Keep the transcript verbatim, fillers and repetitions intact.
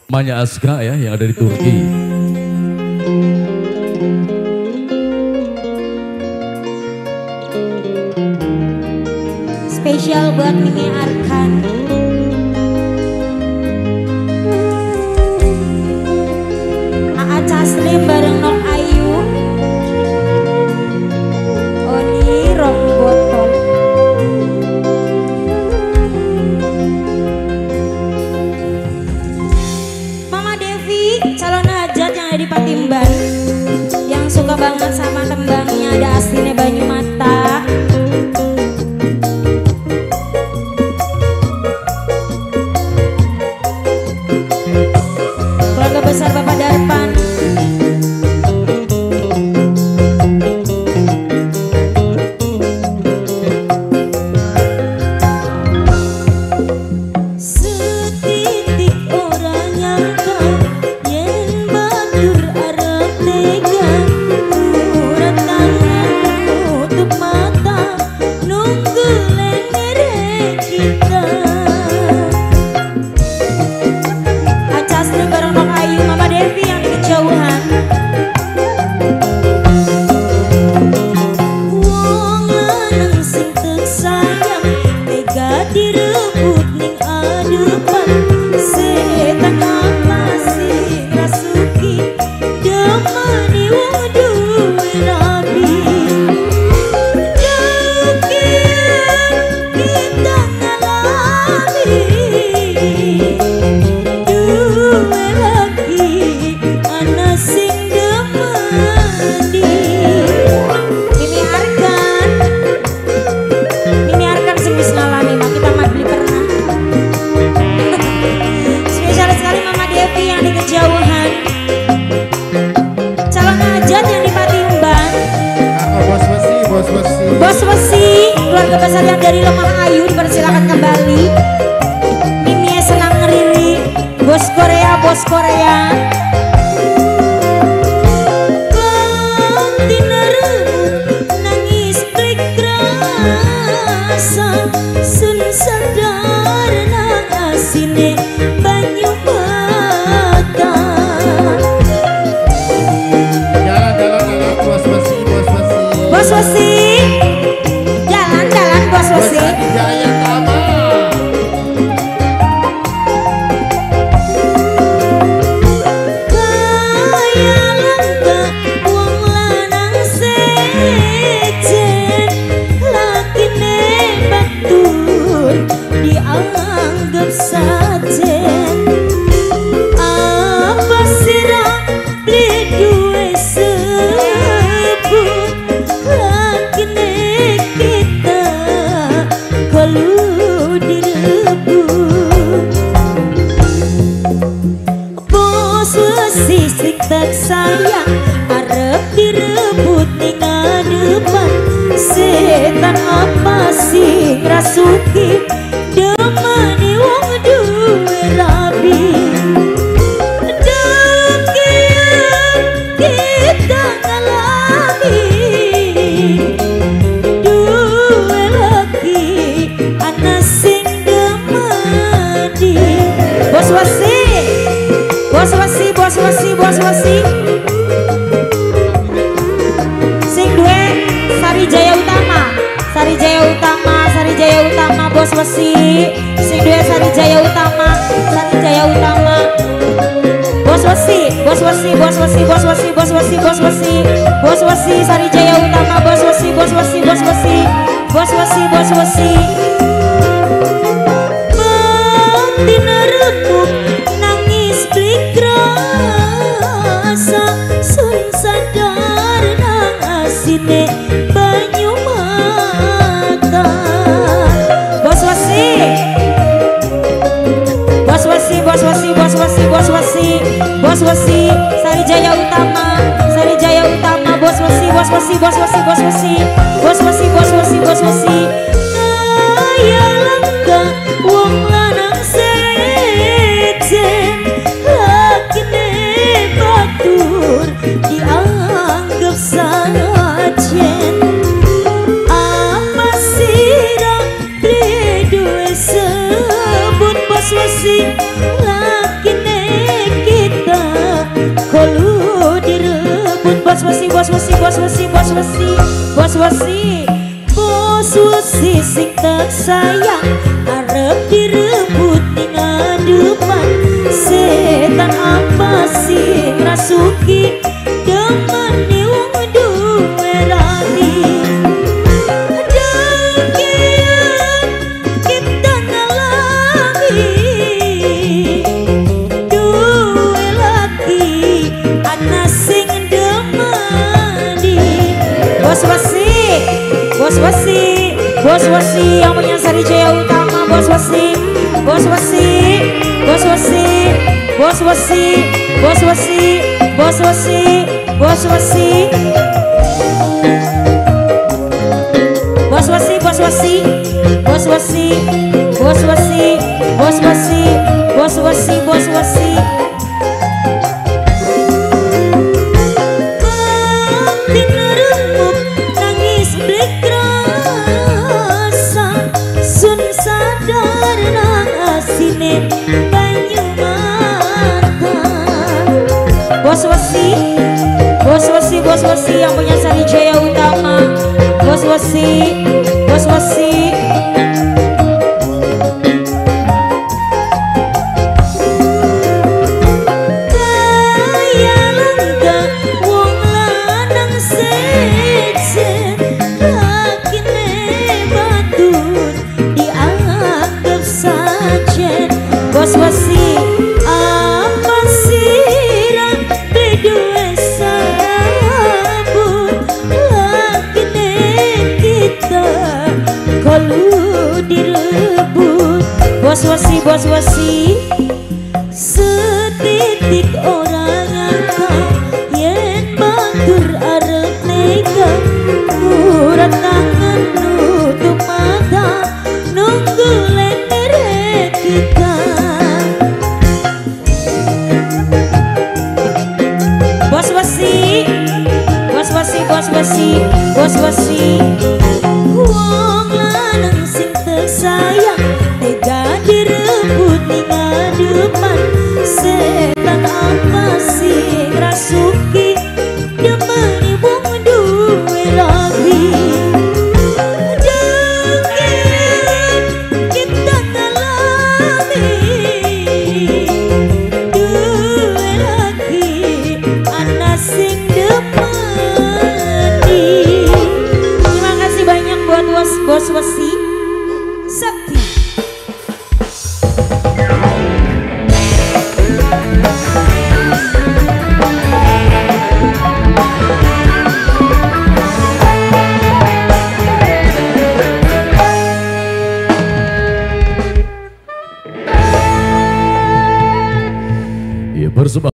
Manya Aska ya yang ada di Turki. Spesial buat Mimi Arkan. Aa Caslim bareng Nok Ayu. Oni Rock Botol. Mama Devi calon hajat yang ada di Patimban, yang suka banget sama tembangnya ada aslinya Banyu Mata. Keluarga besar Bapak Darpan. Setitik orang nyangka yen batur arep tega, urat tangan nutup mata nunggu lengere kita. Aca Sri bareng Nok Ayu, Mama Devi yang di kejauhan. Wong lanang sing teu sayang tega direbut ning adepan. Setan apa sih rasuki demeni wong duwe rabi. Dekian kita ngalami duwe lagi ana sing demeni. Mimi Arkan, Mimi Arkan sing wis ngalami mah kita mah beli pernah. Spesial sekali Mama Devi yang di kejauhan. Calon hajat yang di Patimban. Kakak bos besi, bos besi. Bos Wesi, keluarga besar yang dari Lemah Ayu dipersilakan kembali. Mimi senang ngeriri. Bos Korea, bos Korea. Kantina reut nangis brik rasa, sun sadar nang asine banyu mata. Jalan jalan jalan bos besi, bos besi. Bos Wesi, jalan-jalan Bos Wesi. Jaya Tama. Kaya langka wong lanang sejen, lakine batur dianggap sajen. Apa sirah beli duwe sebut, lakine kita kalau direbut. Bos Wesi sing tak sayang arep direbut ning ngadepan. Setan apa sing rasuki demeni wong duwe rabi. Dekian kita ngalami duwe lagi ana sing demeni. Bos Wesi, Bos Wesi, Bos Wesi, Bos Wesi. Sing duwe Sari Jaya Utama, Sari Jaya Utama, Sari Jaya Utama, Bos Wesi. Sing duwe Sari Jaya Utama, Sari Jaya Utama. Bos Wesi, Bos Wesi, Bos Wesi, Bos Wesi, Bos Wesi, Bos Wesi, Bos Wesi, Sari Jaya Utama, Bos Wesi, Bos Wesi, Bos Wesi, Bos Wesi, Bos Wesi. Batin remuk nangis blik rasa, sun sadar nang asine banyu mata. Bos Wesi, Bos Wesi, Bos Wesi, Bos Wesi, Bos Wesi, Bos Wesi, Sari Jaya Utama, Sari Jaya Utama, Bos Wesi, Bos Wesi, Bos Wesi, Bos Wesi, Bos Wesi, Bos Wesi, Bos Wesi. Kaya langka wong lanang sejen, lakine batur dianggap sajen. Apa sirah beli duwe sebut Bos Wesi, lakine bos wesi, bos wesi, bos wesi, bos wesi, bos wesi, bos wesi sing tak sayang arep direbut ning ngadepan setan apa sih rasuki demene wong duwe rani dekian kita ngalami duwe laki ana sing demeni bos wesi bos wesi bos wesi yang punya Sari Jaya Utama bos wesi bos wesi bos wesi bos wesi bos wesi bos wesi bos wesi bos wesi bos wesi bos wesi bos wesi bos wesi bos wesi bos wesi batin remuk nangis berkerasa sun sadar nang asine banyu mata bos wesi bos wesi bos wesi yang punya Sari Jaya Utama bos wesi bos wesi kaya langga wong lanang sejen lakine batut dianggap sajen bos wesi apa sirah berdua sabun lakine kita kalau direbut bos wesi bos wesi setitik orang angka yen batur arep nega urat tangan nutup mata nunggu lenere kita bos wesi bos wesi bos wesi bos wesi wong lanang sing tersayang tega direbut ning ngadepan setan apa sih rasuki demeni wong duwe rabi dekian kita ngalami duwe lagi ana sing demeni. Terima kasih banyak buat bos bos wesi Sakti. Ya bersama